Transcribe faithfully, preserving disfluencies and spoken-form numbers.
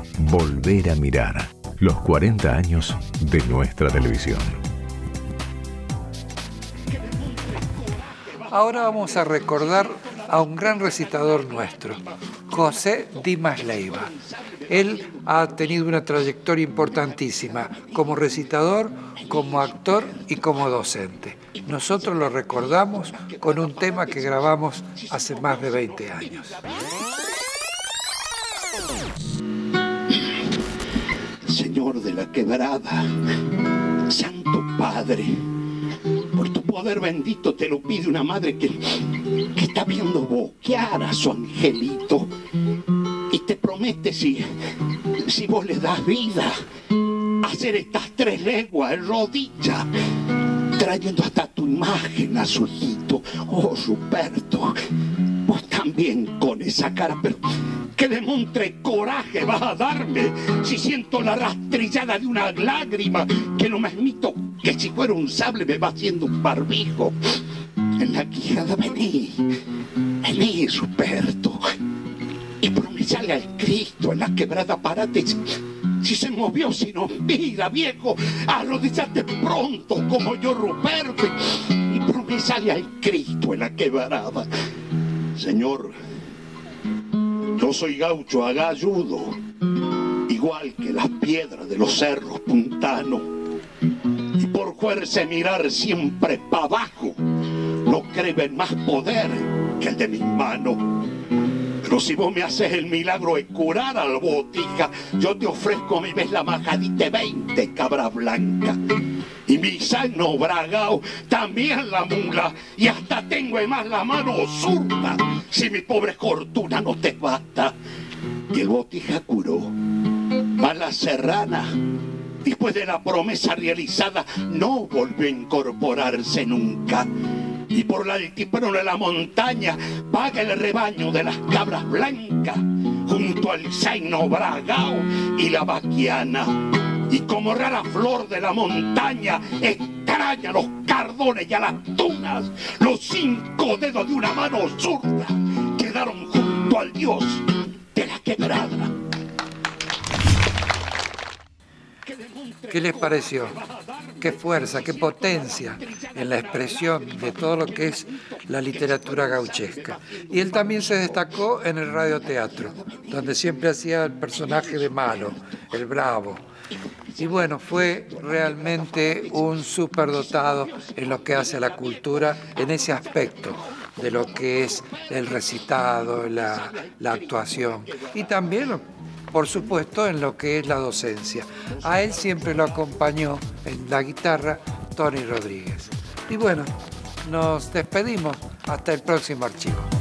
Volver a mirar los cuarenta años de nuestra televisión. Ahora vamos a recordar a un gran recitador nuestro, José Dimas Leiva. Él ha tenido una trayectoria importantísima como recitador, como actor y como docente. Nosotros lo recordamos con un tema que grabamos hace más de veinte años. Señor de la Quebrada, Santo Padre, por tu poder bendito te lo pide una madre que, que está viendo boquear a su angelito y te promete, si, si vos le das vida, hacer estas tres leguas en rodilla, trayendo hasta tu imagen a su hijito. Oh, Ruperto, vos también con esa cara, pero ¿qué demontre coraje vas a darme si siento la rastrillada de una lágrima que lo mismito que si fuera un sable me va haciendo un barbijo? En la quijada vení, vení, Ruperto, y promesale al Cristo en la Quebrada, parate. Si se movió, si no mira, viejo, arrodillate pronto como yo, Ruperto, y promesale al Cristo en la Quebrada. Señor, yo soy gaucho agalludo, igual que las piedras de los cerros puntanos, y por fuerza de mirar siempre para abajo, no creen más poder que el de mis manos. Pero si vos me haces el milagro de curar al botija, yo te ofrezco mi vez la majadita de veinte cabra blanca. Y mi sano bragao, también la mula, y hasta tengo además la mano zurda, si mi pobre fortuna no te basta. Y el botija curó, mas la serrana, después de la promesa realizada, no volvió a incorporarse nunca. Y por la altiplano de la montaña paga el rebaño de las cabras blancas junto al zaino bragao y la vaquiana. Y como rara flor de la montaña extraña los cardones y a las tunas, los cinco dedos de una mano zurda quedaron junto al dios de la Quebrada. ¿Qué les pareció? Qué fuerza, qué potencia en la expresión de todo lo que es la literatura gauchesca. Y él también se destacó en el radioteatro, donde siempre hacía el personaje de malo, el bravo. Y bueno, fue realmente un superdotado en lo que hace a la cultura, en ese aspecto de lo que es el recitado, la, la actuación. Y también, por supuesto, en lo que es la docencia. A él siempre lo acompañó en la guitarra Tony Rodríguez. Y bueno, nos despedimos hasta el próximo archivo.